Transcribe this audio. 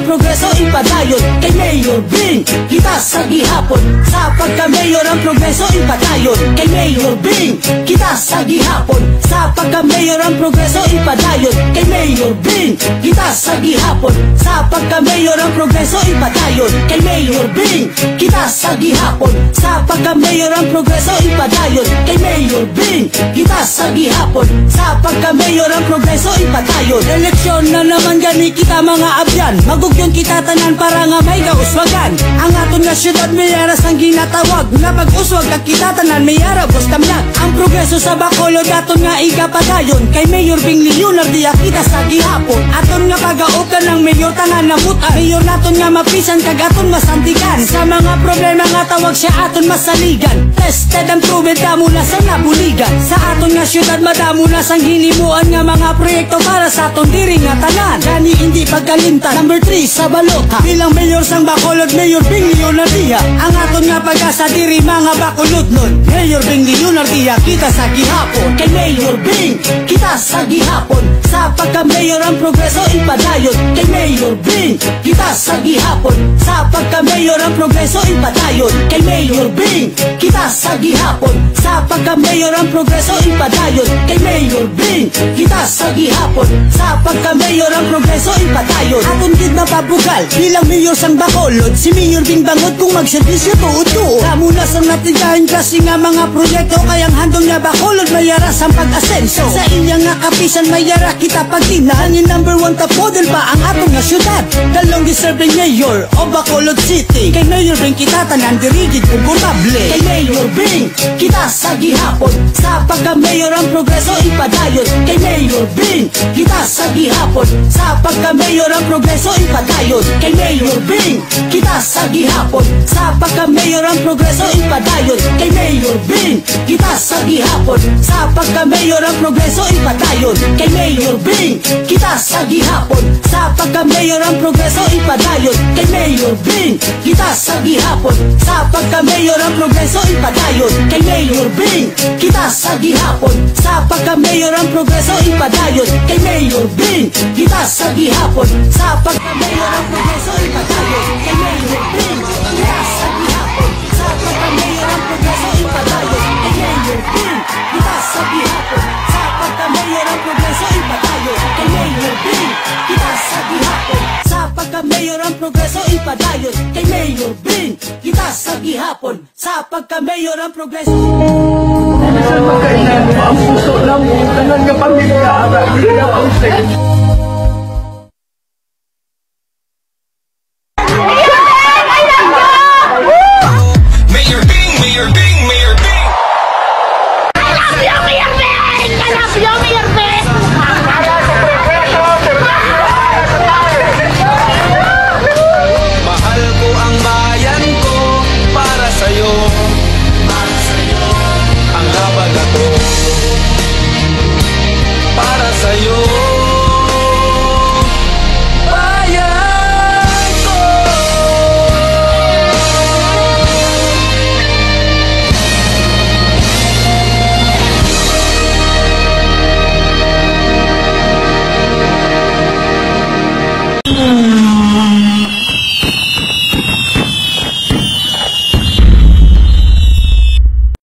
progreso ipadayon kay Mayor Bing. Kita sa gihapon sa pagka-mayor ang progreso ipadayon kay Mayor Bing. Kita sa gihapon sa pagka-mayor ang progreso ipadayon kay Mayor Bing. Kita sa gihapon sa pagka-mayor ang progreso ipadayon kay Mayor Bing. Kita sa gihapon sa pagka-mayor ang progreso ipadayon kay Mayor Bing. Kita sa gihapon sa pagka-mayor ang progreso ipadayon. Eleksyon na naman gani kita mga abyan, magugyon kita tanan para nga may kauswagan. Ang aton nga syudad mayaras ang ginatawag na pag-uswag at kita tanan mayara bustamlag. Ang progreso sa Bacolod aton nga igapadayon kay Mayor Bing Leonard Dia. Kita sa gihapon aton nga pagautan ng mayor tangan na muta. Mayor naton nga mapisan kag aton masandigan. Sa mga problema nga tawag siya aton masaligan. Tested and proven damo na sa nabuligan. Sa aton nga syudad madamo na sang hinimuan nga mga proyekto para sa aton diri nga tanan. Gani hindi pagkalimtan. Number 3 sa balota bilang mayor sang Bacolod, Mayor Bing Leonard Dia. Ang aton nga pag-asa diri mga Bacolod nun, Mayor Bing Leonard Dia. Kita sa gihapon kay Mayor Bing. Kita sa gihapon sa pagka-mayor ang progreso ipadayon kay Mayor Bing. Kita sa gihapon sa pagka-mayor ang progreso ipadayon kay Mayor Bing. Kita sa gihapon sa pagka-mayor ang progreso ipadayon kay Mayor Bing. Kita sa gihapon sa pagka-mayor ang progreso ipadayon. Aton gid na pabugal bilang mayor sang Bacolod si Mayor Bing Bangot kung magserbisyo tuod-tuod. Amo na sang natigahin kasi nga mga proyekto kayang handong nga Bacolod mayara sang pag-asenso. Sa iyang nga kapisan mayara kita pagtina. Hangin number 1 tapodel pa ang aton nga syudad. Dalong deserving mayor o Bacolod City kay Mayor Bing kita tanan dirigid komportable. Kay Mayor Bing kita sa gihapon sa pagka-mayor ang progreso ipadayon kay Mayor Bing. Kita sa gihapon sa pagka-mayor ang progreso ipadayon kay Mayor Bing. Kita sa gihapon sa pagka-mayor ang progreso ipadayon kay Mayor Bing. Kita sa gihapon sa pagka-mayor ang progreso ipadayon kay Mayor Bing. Kita sa gihapon sa pagka-mayor ang progreso ipadayon kay Mayor Bing. Kita sa gihapon sa pagka-mayor ang progreso ipadayon kay Mayor Bing. Kita sa gihapon sa pagka-mayor ang progreso ipadayon kay Mayor Bing. Kita sa gihapon sa pagka-mayor ang progreso ipadayon kay Mayor Bing. Kita sa gihapon sa pagka-mayor ang progreso ipadayon kay Mayor Bing. Kita sa gihapon sa pagka-mayor ang progreso ipadayon kay Mayor Bing. Kita sa gihapon sa pagka-mayor ang progreso ipadayon kay Mayor Bing. Kita sa gihapon sa pagka-mayor ang progreso. Sa pagkainan mo ang puso ng tanan nga pamilya, ang